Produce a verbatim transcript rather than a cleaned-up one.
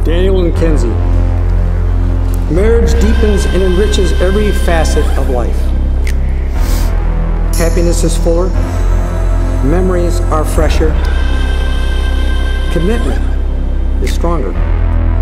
Daniel and Kenzie. Marriage deepens and enriches every facet of life. Happiness is fuller, memories are fresher, commitment is stronger.